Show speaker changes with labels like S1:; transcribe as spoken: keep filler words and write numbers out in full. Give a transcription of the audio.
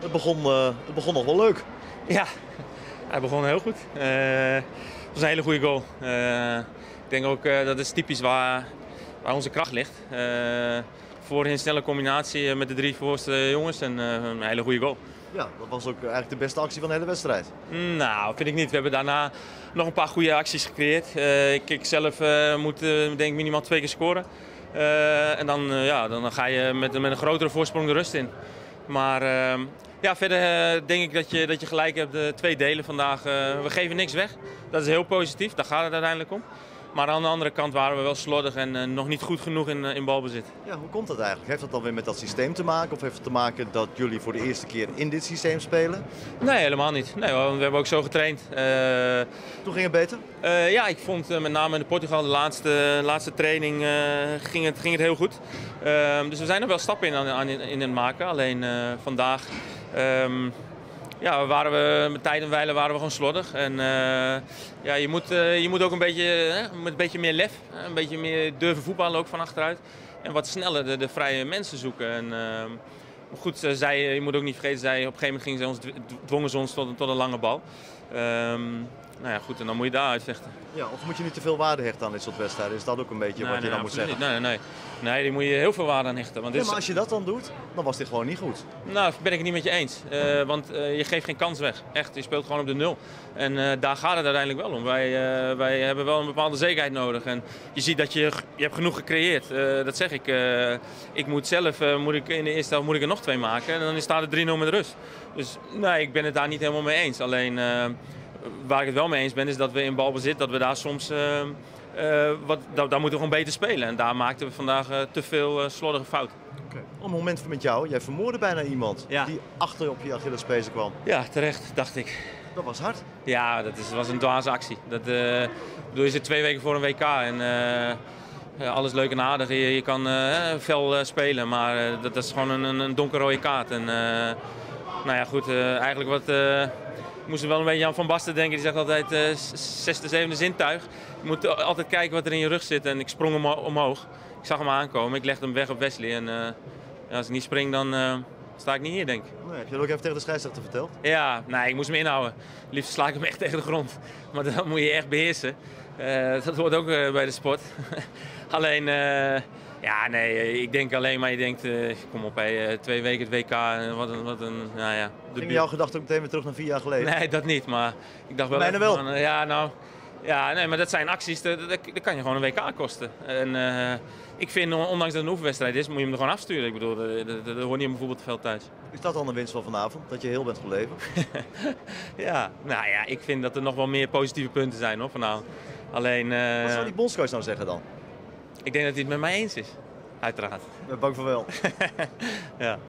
S1: Het begon, uh, het begon nog wel leuk.
S2: Ja, hij begon heel goed. Uh, het was een hele goede goal. Uh, ik denk ook uh, dat is typisch waar, waar onze kracht ligt. Uh, voor een snelle combinatie met de drie voorste jongens en uh, een hele goede goal.
S1: Ja, dat was ook eigenlijk de beste actie van de hele wedstrijd.
S2: Nou, vind ik niet. We hebben daarna nog een paar goede acties gecreëerd. Uh, ik, ik zelf uh, moet uh, denk ik minimaal twee keer scoren. Uh, en dan, uh, ja, dan ga je met, met een grotere voorsprong de rust in. Maar uh, ja, verder uh, denk ik dat je, dat je gelijk hebt, de twee delen vandaag. Uh, we geven niks weg. Dat is heel positief, daar gaat het uiteindelijk om. Maar aan de andere kant waren we wel slordig en uh, nog niet goed genoeg in, uh, in balbezit.
S1: Ja, hoe komt dat eigenlijk? Heeft dat dan weer met dat systeem te maken? Of heeft het te maken dat jullie voor de eerste keer in dit systeem spelen?
S2: Nee, helemaal niet. Nee, we hebben ook zo getraind. Uh,
S1: Toen ging het beter?
S2: Uh, ja, ik vond uh, met name in Portugal de laatste, laatste training uh, ging, het, ging het heel goed. Uh, dus we zijn er wel stappen in, aan, in, in het maken. Alleen uh, vandaag um, ja, waren we met tijd en wijle waren we gewoon slordig. En uh, ja, je, moet, uh, je moet ook een beetje, uh, met een beetje meer lef, uh, een beetje meer durven voetballen ook van achteruit. En wat sneller de, de vrije mensen zoeken. En, uh, goed, zij, je moet ook niet vergeten, zij, op een gegeven moment gingen ze ons, dwongen ze ons tot, tot een lange bal. Um, Nou ja, goed, en dan moet je daar uitvechten.
S1: Ja, of moet je niet te veel waarde hechten aan dit soort wedstrijden? Is dat ook een beetje
S2: nee,
S1: wat je
S2: nee,
S1: dan moet zeggen?
S2: Niet. Nee, nee, nee. Nee, die moet je heel veel waarde aan hechten. Want
S1: ja,
S2: dit
S1: maar als je dat dan doet, dan was dit gewoon niet goed.
S2: Nou, ben ik het niet met je eens. Uh, want uh, je geeft geen kans weg. Echt, je speelt gewoon op de nul. En uh, daar gaat het uiteindelijk wel om. Wij, uh, wij hebben wel een bepaalde zekerheid nodig. En je ziet dat je, je hebt genoeg gecreëerd. Uh, dat zeg ik. Uh, ik moet zelf, uh, moet ik in de eerste helft moet ik er nog twee maken. En dan staat het drie nul met rust. Dus nee, ik ben het daar niet helemaal mee eens. Alleen... Uh, Waar ik het wel mee eens ben, is dat we in balbezit, dat we daar soms, uh, uh, wat, daar, daar moeten we gewoon beter spelen. En daar maakten we vandaag uh, te veel uh, slordige fouten.
S1: Okay. Een moment met jou, jij vermoordde bijna iemand ja. die achter op je Achillespees kwam.
S2: Ja, terecht, dacht ik.
S1: Dat was hard.
S2: Ja, dat is, was een dwaze actie. Dat, uh, bedoel, je zit twee weken voor een W K en uh, alles leuk en aardig. Je, je kan uh, fel uh, spelen, maar uh, dat, dat is gewoon een, een donkerrode kaart. En, uh, nou ja, goed, uh, eigenlijk wat... Uh, Ik moest wel een beetje aan Van Basten denken, die zegt altijd uh, zesde, zevende zintuig. Je moet altijd kijken wat er in je rug zit en ik sprong om, omhoog. Ik zag hem aankomen, ik legde hem weg op Wesley en uh, ja, als ik niet spring dan uh, sta ik niet hier, denk ik.
S1: Nee, heb je dat ook even tegen de scheidsrechter verteld?
S2: Ja, nee, ik moest hem inhouden. Liefst sla ik hem echt tegen de grond. Maar dat moet je echt beheersen. Uh, dat hoort ook uh, bij de sport. Alleen... Uh, Ja, nee, ik denk alleen maar, je denkt, uh, kom op, hey, uh, twee weken het W K, uh, wat een, wat een, nou ja.
S1: Ging jouw gedachte ook meteen weer terug naar vier jaar geleden?
S2: Nee, dat niet, maar ik dacht wel...
S1: Bijna wel.
S2: Van, uh, ja, nou, ja, nee, maar dat zijn acties, dat, dat, dat kan je gewoon een W K kosten. En uh, ik vind, ondanks dat het een oefenwedstrijd is, moet je hem er gewoon afsturen. Ik bedoel, dat, dat, dat hoort niet op een voetbalveld thuis.
S1: Is dat dan de winst van vanavond, dat je heel bent gebleven?
S2: Ja, nou ja, ik vind dat er nog wel meer positieve punten zijn, hoor, vanavond. Alleen... Uh,
S1: wat zou die bondscoach nou zeggen dan?
S2: Ik denk dat hij het met mij eens is. Uiteraard.
S1: Ik ben bang voor wel.
S2: Ja.